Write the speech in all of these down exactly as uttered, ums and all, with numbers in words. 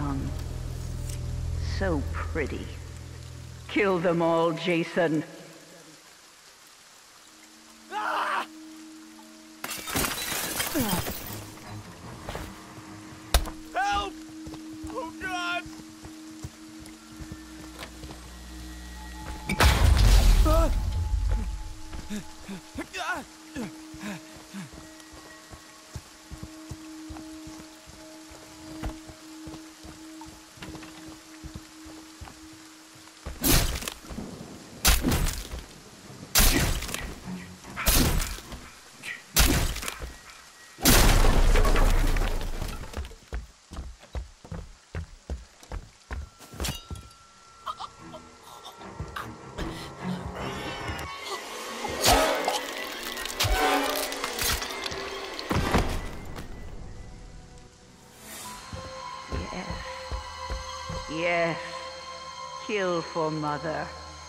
young. So pretty. Kill them all, Jason. Ah! Help! Oh, God! Ah! Ah! Yes. Kill for Mother.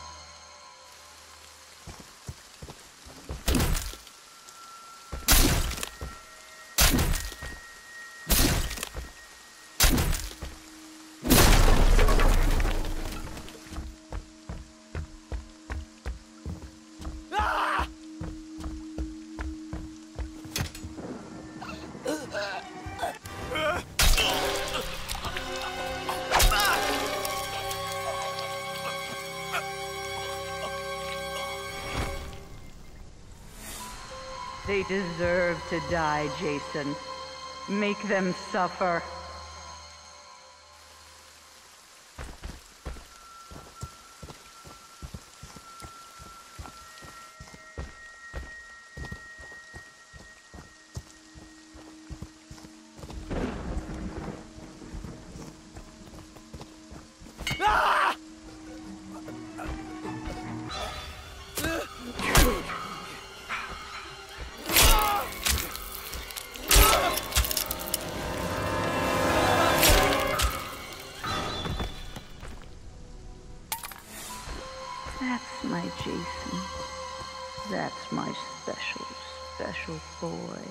They deserve to die, Jason. Make them suffer. Ah! That's my Jason. That's my special, special boy.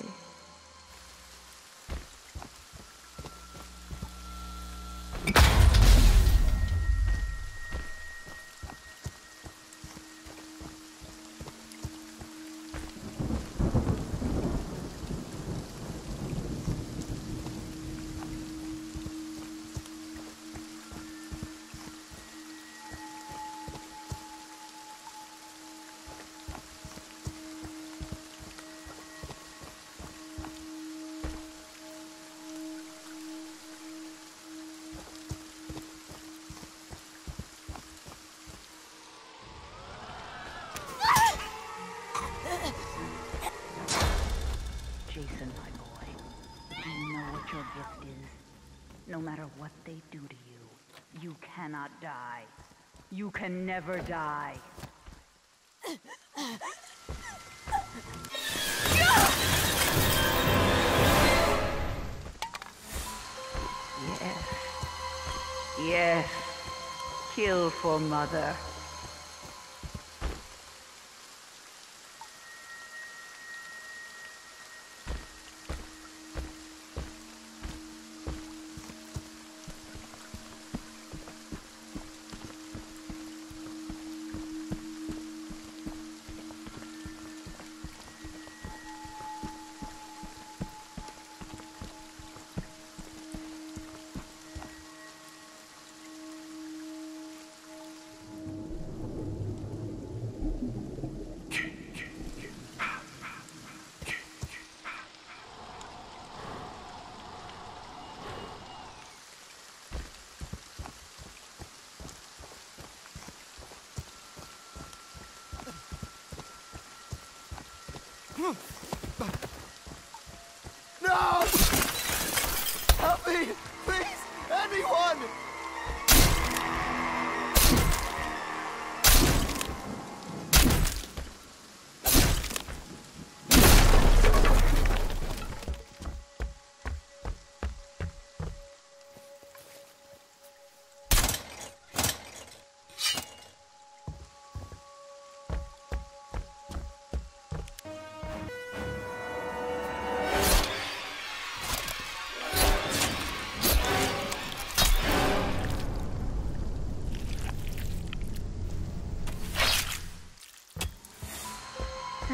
Jason, my boy, do you know what your gift is? No matter what they do to you, you cannot die. You can never die. Yes. Yes. Kill for Mother. No! Help me! Please! Anyone!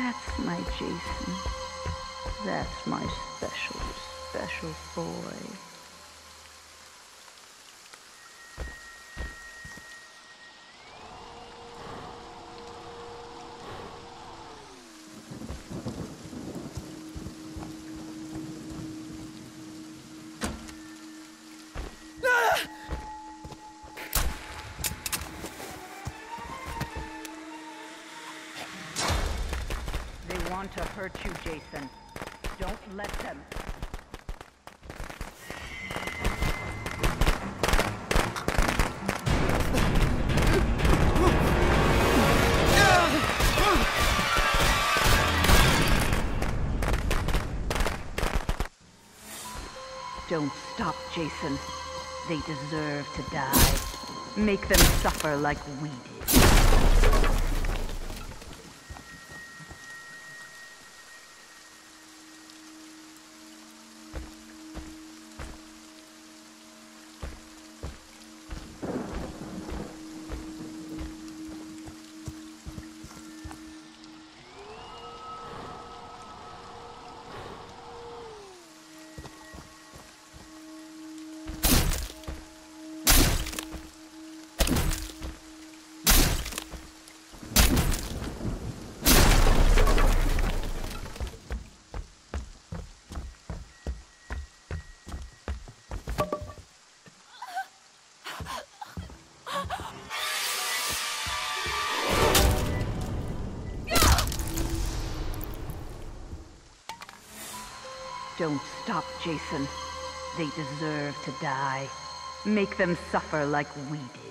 That's my Jason. That's my special, special boy. They want to hurt you, Jason. Don't let them. Don't stop, Jason. They deserve to die. Make them suffer like we did. Don't stop, Jason. They deserve to die. Make them suffer like we did.